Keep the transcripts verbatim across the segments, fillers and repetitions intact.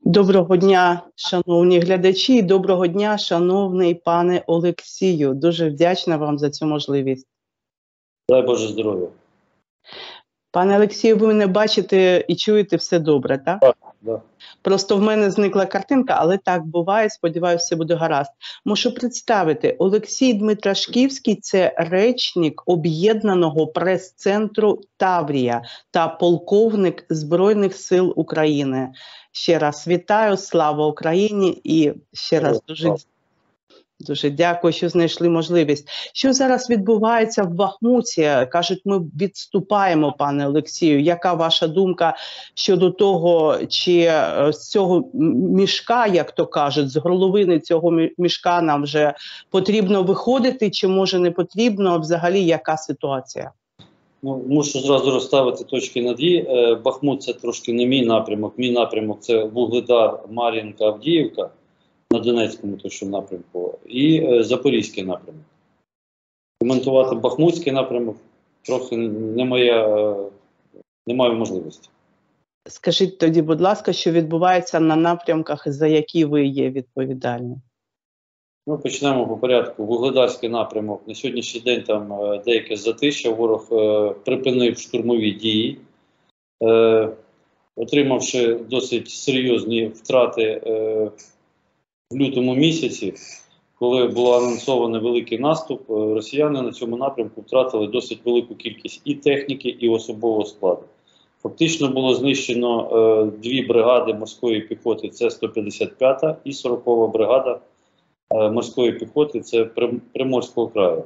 Доброго дня, шановні глядачі, і доброго дня, шановний пане Олексію. Дуже вдячна вам за цю можливість. Дай Боже здоров'я. Пане Олексію, ви мене бачите і чуєте все добре, так? Так, так. Просто в мене зникла картинка, але так буває, сподіваюся, все буде гаразд. Можу представити, Олексій Дмитрашківський – це речник Об'єднаного прес-центру «Таврія» та полковник Збройних сил України. Ще раз вітаю, слава Україні і ще раз дуже, дуже дякую, що знайшли можливість. Що зараз відбувається в Бахмуті? Кажуть, ми відступаємо, пане Олексію. Яка ваша думка щодо того, чи з цього мішка, як то кажуть, з горловини цього мішка нам вже потрібно виходити, чи може не потрібно? Взагалі, яка ситуація? Ну, мушу зразу розставити точки над «і». Бахмут – це трошки не мій напрямок. Мій напрямок – це Вугледар, Мар'їнка, Авдіївка на Донецькому точно напрямку і е, Запорізький напрямок. Коментувати Бахмутський напрямок трохи не моя, не маю можливості. Скажіть тоді, будь ласка, що відбувається на напрямках, за які ви є відповідальні? Ну, почнемо по порядку. Вугледарський напрямок. На сьогоднішній день там е, деяке затища. Ворог е, припинив штурмові дії, е, отримавши досить серйозні втрати е, в лютому місяці, коли було анонсовано великий наступ, е, росіяни на цьому напрямку втратили досить велику кількість і техніки, і особового складу. Фактично було знищено е, дві бригади морської піхоти, це сто п'ятдесят п'ята і сорокова бригада морської піхоти, це Приморського краю.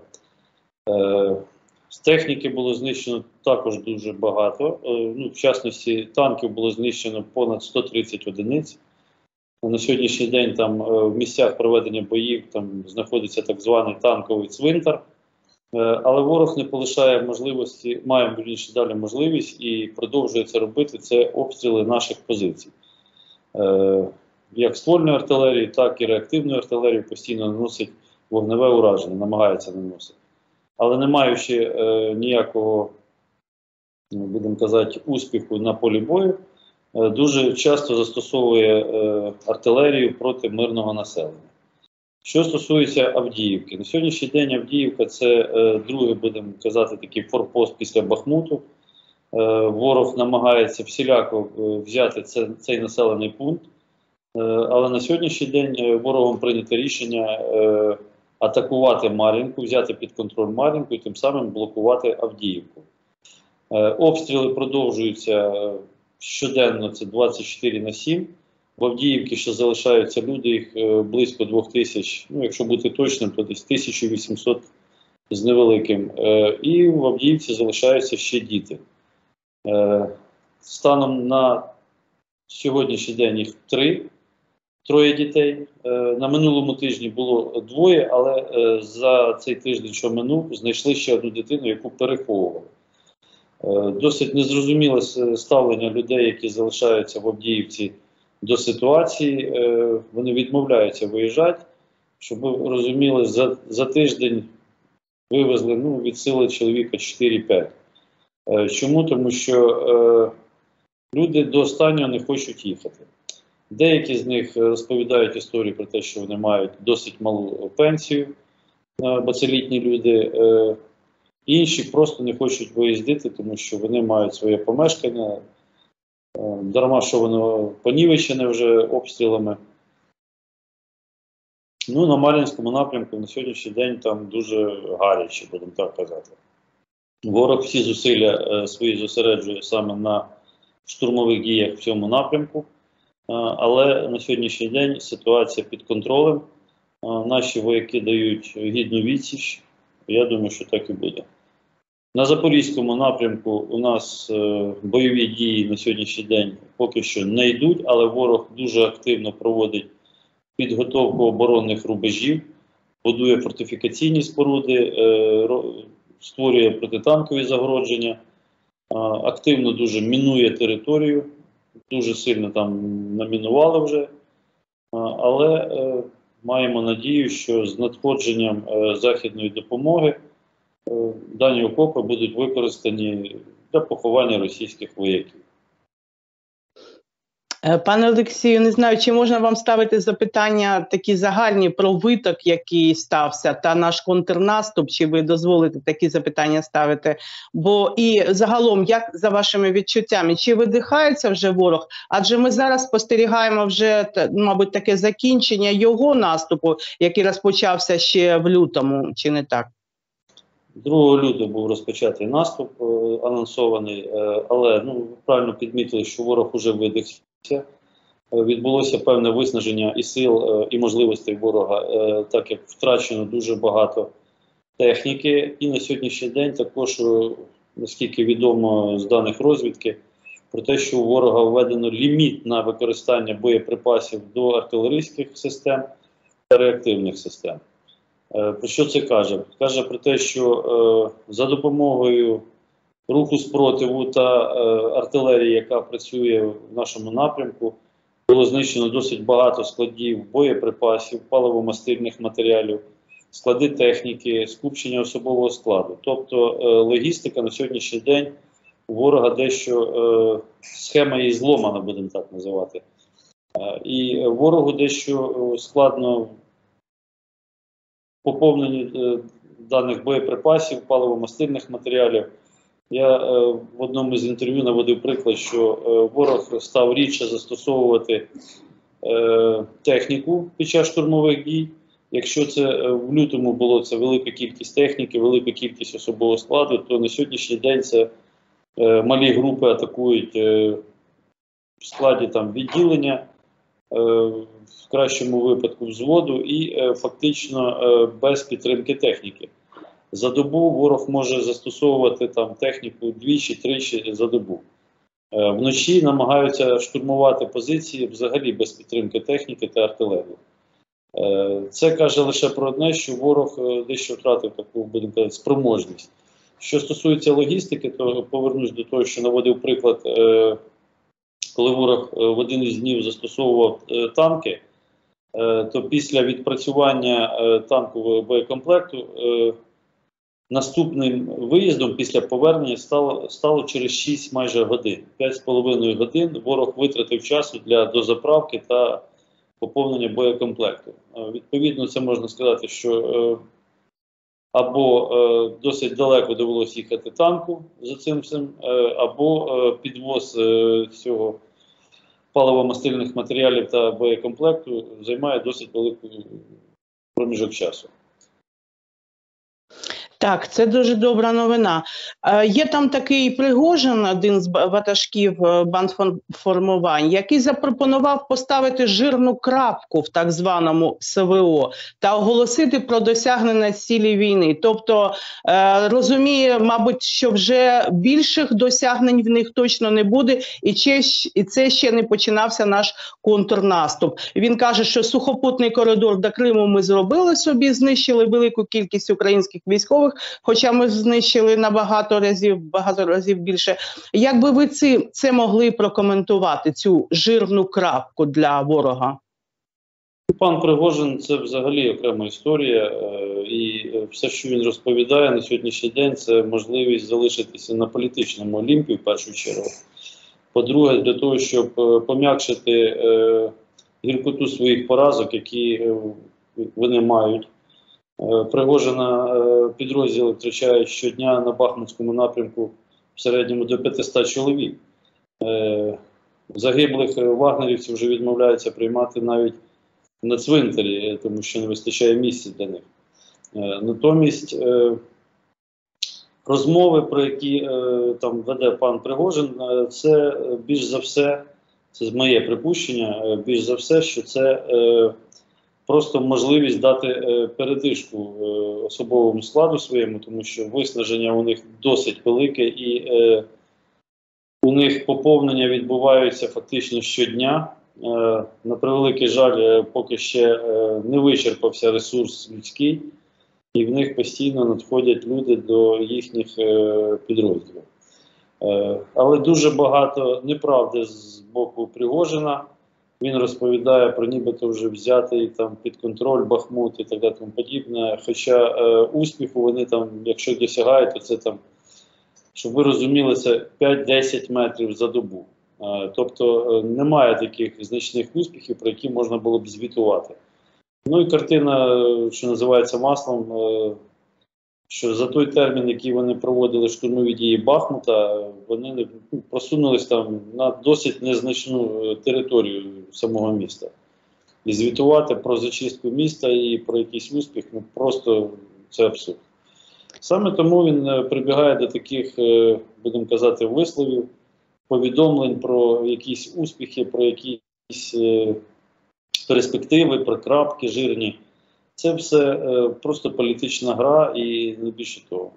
З техніки було знищено також дуже багато. Ну, в частності, танків було знищено понад сто тридцять одиниць. На сьогоднішній день там в місцях проведення боїв там знаходиться так званий танковий цвинтар. Але ворог не полишає можливості, має більше далі можливість і продовжує це робити, це обстріли наших позицій. Як ствольної артилерії, так і реактивної артилерії постійно наносить вогневе ураження, намагається наносити. Але не маючи е, ніякого, будемо казати, успіху на полі бою, е, дуже часто застосовує е, артилерію проти мирного населення. Що стосується Авдіївки, на сьогоднішній день Авдіївка – це е, другий, будемо казати, такий форпост після Бахмуту. Е, ворог намагається всіляко е, взяти це, цей населений пункт. Але на сьогоднішній день ворогом прийнято рішення е, атакувати Мар'їнку, взяти під контроль Мар'їнку і тим самим блокувати Авдіївку. Е, обстріли продовжуються щоденно, це двадцять чотири на сім. В Авдіївці ще залишаються люди, їх е, близько двох тисяч, ну якщо бути точним, то десь тисяча вісімсот з невеликим. Е, і в Авдіївці залишаються ще діти. Е, станом на сьогоднішній день їх три. Троє дітей. На минулому тижні було двоє, але за цей тиждень, що минув, знайшли ще одну дитину, яку переховували. Досить незрозуміле ставлення людей, які залишаються в Авдіївці до ситуації. Вони відмовляються виїжджати. Щоб ви розуміли, за, за тиждень вивезли ну, від сили чоловіка чотири-п'ять. Чому? Тому що люди до останнього не хочуть їхати. Деякі з них розповідають історії про те, що вони мають досить малу пенсію, бо це літні люди. Інші просто не хочуть виїздити, тому що вони мають своє помешкання, дарма що воно понівечене вже обстрілами. Ну, на Мар'їнському напрямку на сьогоднішній день там дуже гаряче, будемо так казати. Ворог всі зусилля свої зосереджує саме на штурмових діях в цьому напрямку. Але на сьогоднішній день ситуація під контролем. Наші вояки дають гідну відсіч. Я думаю, що так і буде. На Запорізькому напрямку у нас бойові дії на сьогоднішній день поки що не йдуть, але ворог дуже активно проводить підготовку оборонних рубежів, будує фортифікаційні споруди, створює протитанкові загородження, активно дуже мінує територію. Дуже сильно там намінували вже, але е, маємо надію, що з надходженням е, західної допомоги е, дані окопи будуть використані для поховання російських вояків. Пане Олексію, не знаю, чи можна вам ставити запитання такі загальні про виток, який стався, та наш контрнаступ, чи ви дозволите такі запитання ставити? Бо і загалом, як за вашими відчуттями, чи видихається вже ворог? Адже ми зараз спостерігаємо вже, мабуть, таке закінчення його наступу, який розпочався ще в лютому, чи не так? другого лютого був розпочатий наступ, анонсований, але ну, правильно підмітили, що ворог уже видихся. Відбулося певне виснаження і сил, і можливостей ворога, так як втрачено дуже багато техніки. І на сьогоднішній день також, наскільки відомо з даних розвідки, про те, що у ворога введено ліміт на використання боєприпасів до артилерійських систем та реактивних систем. Про що це каже? Каже про те, що за допомогою руху спротиву та артилерії, яка працює в нашому напрямку, було знищено досить багато складів боєприпасів, паливо-мастильних матеріалів, склади техніки, скупчення особового складу. Тобто логістика на сьогоднішній день у ворога дещо, схема її зломана, будемо так називати. І ворогу дещо складно поповнені даних боєприпасів, паливо-мастильних матеріалів. Я е, в одному з інтерв'ю наводив приклад, що е, ворог став рідше застосовувати е, техніку під час штурмових дій. Якщо це е, в лютому було це велика кількість техніки, велика кількість особового складу, то на сьогоднішній день це е, малі групи атакують е, в складі там відділення, е, в кращому випадку взводу і е, фактично е, без підтримки техніки. За добу ворог може застосовувати там техніку двічі-тричі за добу. Е, вночі намагаються штурмувати позиції взагалі без підтримки техніки та артилерії. Е, це каже лише про одне, що ворог е, дещо втратив таку, будемо казати, спроможність. Що стосується логістики, то повернусь до того, що наводив приклад, е, коли ворог е, в один із днів застосовував е, танки, е, то після відпрацювання е, танкового боєкомплекту е, наступним виїздом після повернення стало, стало через шість майже годин. п'ять з половиною годин ворог витратив часу для дозаправки та поповнення боєкомплекту. Відповідно, це можна сказати, що е, або е, досить далеко довелося їхати танку за цим всім, е, або е, підвоз е, цього паливо-мастильних матеріалів та боєкомплекту займає досить великий проміжок часу. Так, це дуже добра новина. Е, є там такий Пригожин, один з ватажків бандформувань, який запропонував поставити жирну крапку в так званому С В О та оголосити про досягнення цілі війни. Тобто е, розуміє, мабуть, що вже більших досягнень в них точно не буде, і, ще, і це ще не починався наш контрнаступ. Він каже, що сухопутний коридор до Криму ми зробили собі, знищили велику кількість українських військових, хоча ми знищили набагато разів, багато разів більше. Як би ви це, це могли прокоментувати, цю жирну крапку для ворога? Пан Пригожин – це взагалі окрема історія, і все, що він розповідає на сьогоднішній день, це можливість залишитися на політичному олімпі, в першу чергу. По-друге, для того, щоб пом'якшити гіркоту своїх поразок, які вони мають. Пригожина підрозділи втрачають щодня на Бахмутському напрямку в середньому до п'ятисот чоловік. Загиблих вагнерівців вже відмовляються приймати навіть на цвинтарі, тому що не вистачає місця для них. Натомість розмови, про які там веде пан Пригожин, це більш за все, це моє припущення, більш за все, що це просто можливість дати е, передишку е, особовому складу своєму, тому що виснаження у них досить велике і е, у них поповнення відбуваються фактично щодня. Е, на превеликий жаль, е, поки ще е, не вичерпався ресурс людський, і в них постійно надходять люди до їхніх е, підрозділів. Е, але дуже багато неправди з боку Пригожина. Він розповідає про нібито вже взятий там під контроль Бахмут і так далі тому подібне. Хоча е, успіху вони там, якщо досягають, то це там, щоб ви розуміли, це п'ять-десять метрів за добу. Тобто немає таких значних успіхів, про які можна було б звітувати. Ну і картина, що називається маслом, що за той термін, який вони проводили штурмові дії Бахмута, вони просунулись там на досить незначну територію самого міста. І звітувати про зачистку міста і про якийсь успіх, ну просто це абсурд. Саме тому він прибігає до таких, будемо казати, висловів, повідомлень про якісь успіхи, про якісь перспективи, про крапки жирні. Це все просто політична гра і не більше того.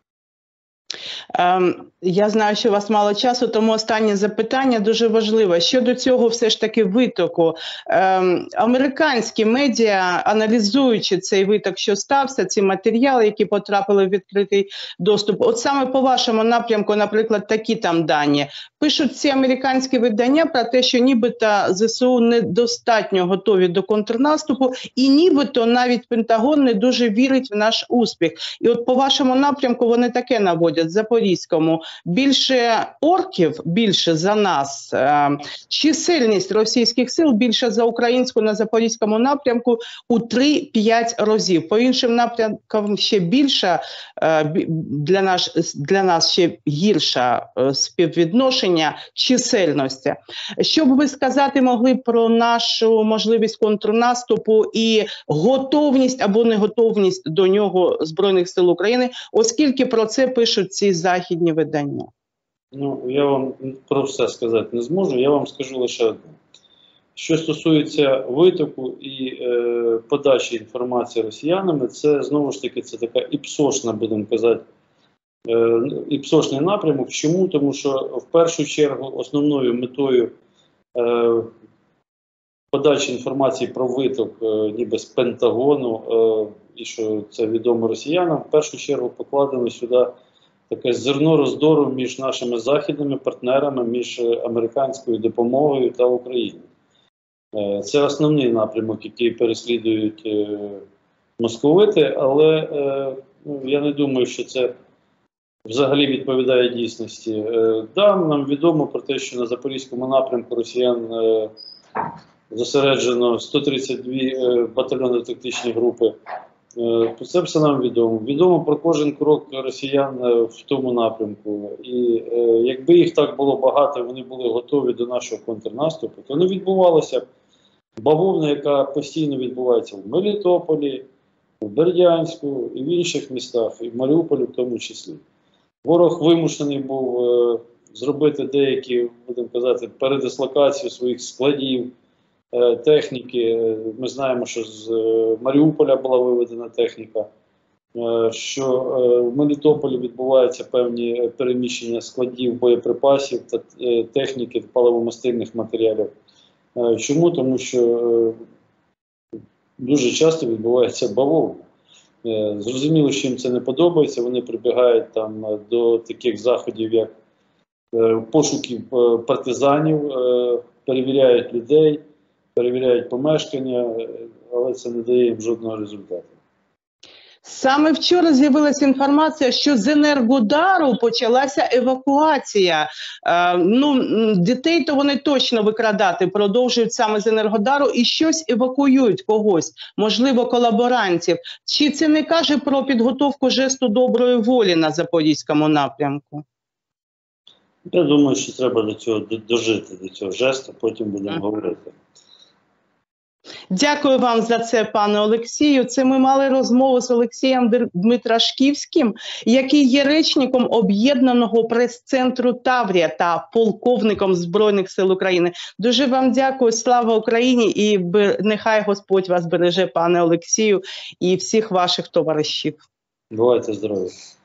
Ем, я знаю, що у вас мало часу, тому останнє запитання дуже важливе. Щодо цього все ж таки витоку. Ем, американські медіа, аналізуючи цей виток, що стався, ці матеріали, які потрапили в відкритий доступ, от саме по вашому напрямку, наприклад, такі там дані. Пишуть ці американські видання про те, що нібито ЗСУ недостатньо готові до контрнаступу і нібито навіть Пентагон не дуже вірить в наш успіх. І от по вашому напрямку вони таке наводять, Запорізькому. Більше орків, більше за нас. Чисельність російських сил більше за українську на Запорізькому напрямку у три-п'ять разів. По іншим напрямкам ще більше, для нас, для нас ще гірше співвідношення чисельності. Що б ви сказати могли про нашу можливість контрнаступу і готовність або неготовність до нього Збройних сил України, оскільки про це пишуть ці західні видання? Ну, я вам про все сказати не зможу, я вам скажу лише одне. Що стосується витоку і е, подачі інформації росіянами, це знову ж таки це така іпсошна, будемо казати, е, іпсошний напрямок. Чому? Тому що в першу чергу основною метою е, подачі інформації про виток е, ніби з Пентагону, е, і що це відомо росіянам, в першу чергу покладено сюди таке зерно роздору між нашими західними партнерами, між американською допомогою та Україною. Це основний напрямок, який переслідують московити, але ну, я не думаю, що це взагалі відповідає дійсності. Да, нам відомо про те, що на Запорізькому напрямку росіян зосереджено сто тридцять дві батальйонно-тактичні групи. Це все нам відомо. Відомо про кожен крок росіян в тому напрямку. І е, якби їх так було багато, вони були готові до нашого контрнаступу, то не відбувалося бавовна, яка постійно відбувається в Мелітополі, в Бердянську і в інших містах, і в Маріуполі в тому числі. Ворог вимушений був е, зробити деякі, будемо казати, передислокацію своїх складів, техніки. Ми знаємо, що з Маріуполя була виведена техніка, що в Мелітополі відбуваються певні переміщення складів боєприпасів та техніки паливомастильних матеріалів. Чому? Тому що дуже часто відбувається бавовна. Зрозуміло, що їм це не подобається, вони прибігають там до таких заходів, як пошуків партизанів, перевіряють людей, перевіряють помешкання, але це не дає їм жодного результату. Саме вчора з'явилася інформація, що з Енергодару почалася евакуація. Е, ну, дітей то вони точно викрадати продовжують саме з Енергодару і щось евакуюють когось, можливо, колаборантів. Чи це не каже про підготовку жесту доброї волі на Запорізькому напрямку? Я думаю, що треба до цього дожити, до цього жесту, потім будемо ага. говорити. Дякую вам за це, пане Олексію. Це ми мали розмову з Олексієм Дмитрашківським, який є речником об'єднаного прес-центру Таврія та полковником Збройних сил України. Дуже вам дякую, слава Україні, і нехай Господь вас береже, пане Олексію, і всіх ваших товаришів. Бувайте здорові.